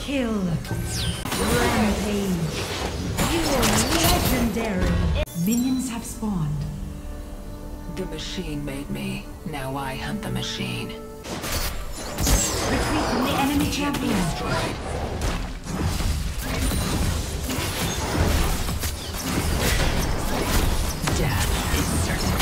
kill. Rampage. You are legendary. Minions have spawned. The machine made me. Now I hunt the machine. Retreat from the enemy champion. Death is certain.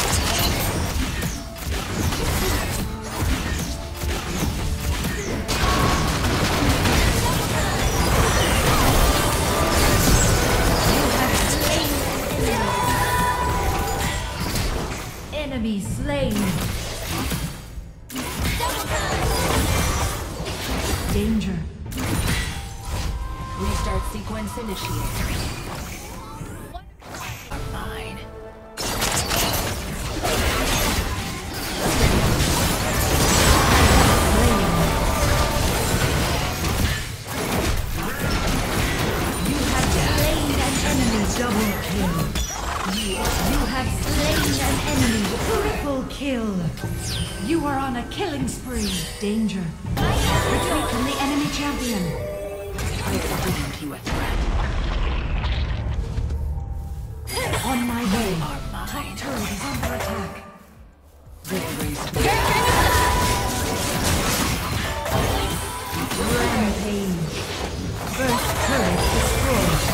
Enemy slain. Danger. Restart sequence initiated. Are mine. You have slain an enemy. Double kill. You have slain an enemy. Triple kill. You are on a killing spree. Danger. Retreat from the enemy champion. I have deemed you a threat. On my way. Are mine. Turret is under attack. They erased me. Rampage. First turret destroyed.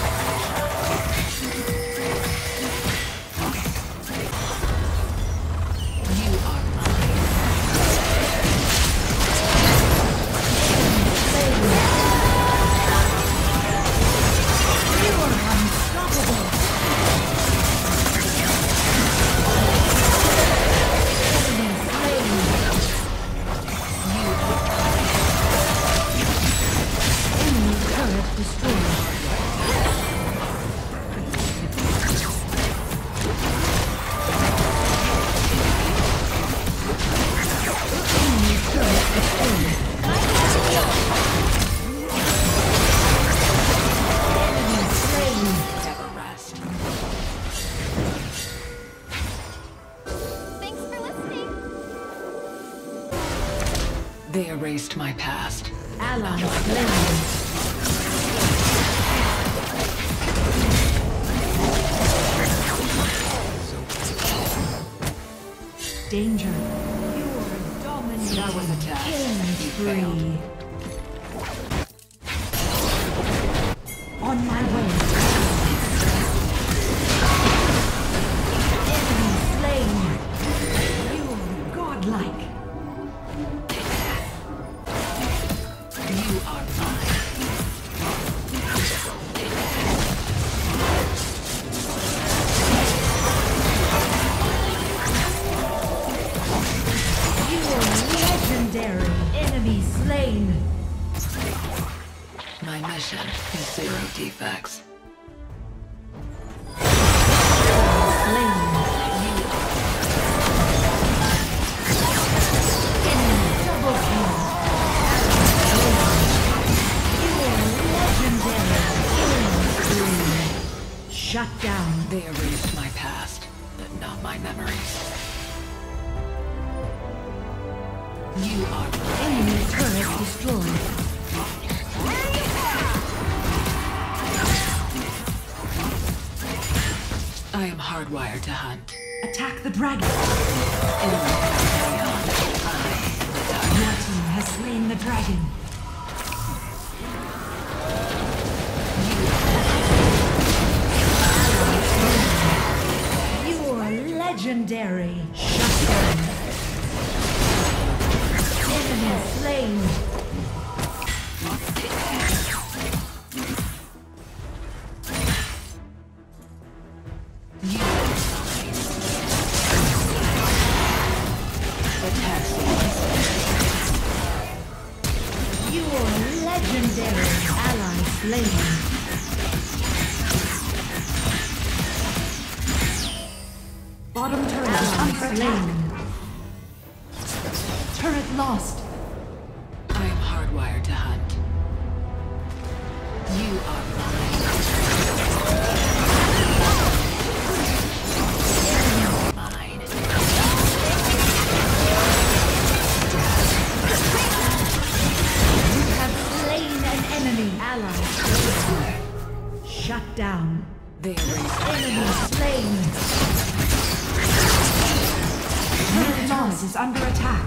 You are mine. You are unstoppable. Enemy slain. Enemy turret destroyed. Enemy turret destroyed. Enemy slain. Never rest. Thanks for listening. They erased my past. Ally slain. Danger. You are dominating. That was a test. Killing You spree. On my way. Enemy slain. You are godlike. You are mine. You are legendary. Enemy slain. My mission is 0 defects. Slain. Enemy double kill. You are legendary. Killing spree. Shut down. They erased my past, but not my memories. You are mine. Enemy turret destroyed. I am hardwired to hunt. Attack the dragon. Enemy beyond. I am the dark. Your team has slain the dragon. You are legendary. Shut down. Enemy slain. You are mine. Attack sequence. You are legendary. Ally slain. Bottom turret is unslain. Turret lost. I am hardwired to hunt. You are mine. Mine. You have slain an enemy. ally slain. Shut down. They erased Enemy slain. Red Moss is under attack.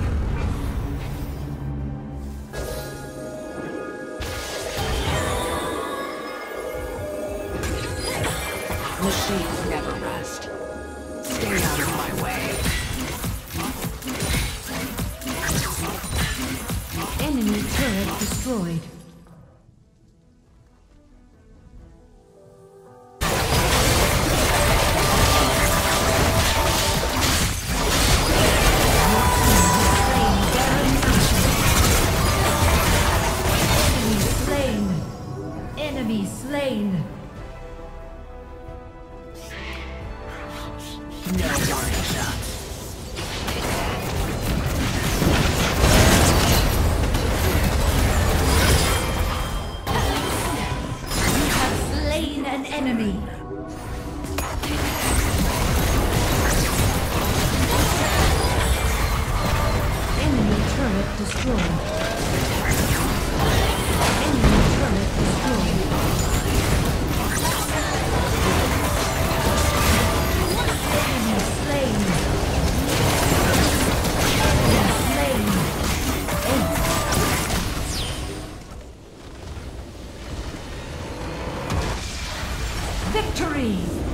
Machines never rest. Stay out of my way. Enemy turret destroyed. Enemy slain. No warning shots. You have slain an enemy. Enemy turret destroyed. Enemy turret destroyed. Enemy slain. Enemy slain. Victory!